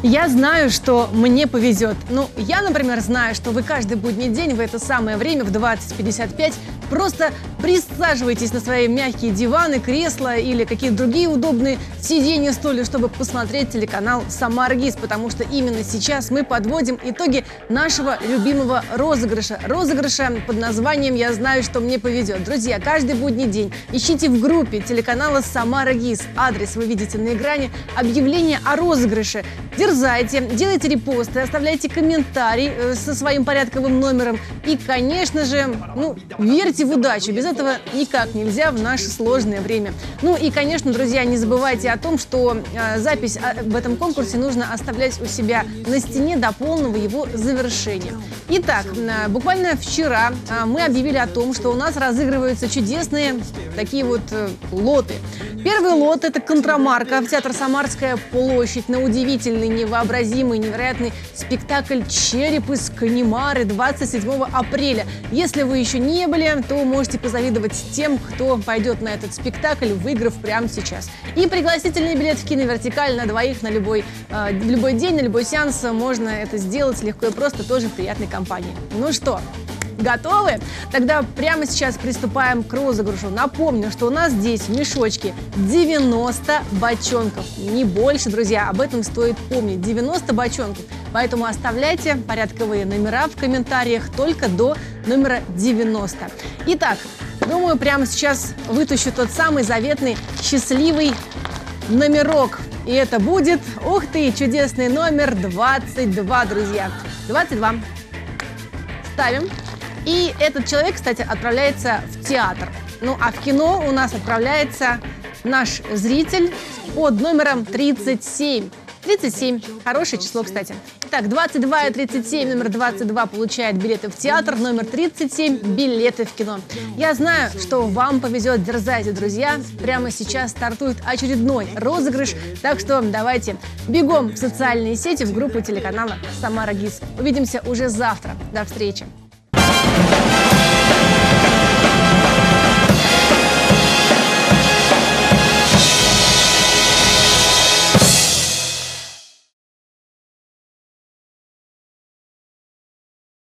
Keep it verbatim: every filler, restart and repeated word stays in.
Я знаю, что мне повезет. Ну, я, например, знаю, что вы каждый будний день в это самое время в двадцать пятьдесят пять просто присаживаетесь на свои мягкие диваны, кресла или какие-то другие удобные сиденья, стулья, чтобы посмотреть телеканал «Самара-ГИС», потому что именно сейчас мы подводим итоги нашего любимого розыгрыша. Розыгрыша под названием «Я знаю, что мне повезет». Друзья, каждый будний день ищите в группе телеканала «Самара-ГИС». Адрес вы видите на экране. Объявление о розыгрыше. Дерзайте, делайте репосты, оставляйте комментарий э, со своим порядковым номером. И, конечно же, ну, верьте в удачу. Без этого никак нельзя в наше сложное время. Ну и, конечно, друзья, не забывайте о том, что э, запись в этом конкурсе нужно оставлять у себя на стене до полного его завершения. Итак, э, буквально вчера э, мы объявили о том, что у нас разыгрываются чудесные такие вот э, лоты. Первый лот – это контрамарка в театр «Самарская площадь» на удивительный, невообразимый, невероятный спектакль «Череп из Канемары» двадцать седьмого апреля. Если вы еще не были, то можете позавидовать тем, кто пойдет на этот спектакль, выиграв прямо сейчас. И пригласительный билет в киновертикаль на двоих на любой, э, любой день, на любой сеанс. Можно это сделать легко и просто, тоже в приятной компании. Ну что? Готовы? Тогда прямо сейчас приступаем к розыгрышу. Напомню, что у нас здесь в мешочке девяносто бочонков. Не больше, друзья, об этом стоит помнить. девяносто бочонков. Поэтому оставляйте порядковые номера в комментариях только до номера девяносто. Итак, думаю, прямо сейчас вытащу тот самый заветный счастливый номерок. И это будет, ух ты, чудесный номер двадцать два, друзья. двадцать два. Ставим. И этот человек, кстати, отправляется в театр. Ну, а в кино у нас отправляется наш зритель под номером тридцать семь. тридцать семь. Хорошее число, кстати. Итак, двадцать два и тридцать семь. Номер двадцать два получает билеты в театр. Номер тридцать семь – билеты в кино. Я знаю, что вам повезет. Дерзайте, друзья. Прямо сейчас стартует очередной розыгрыш. Так что давайте бегом в социальные сети, в группу телеканала «Самара-ГИС». Увидимся уже завтра. До встречи.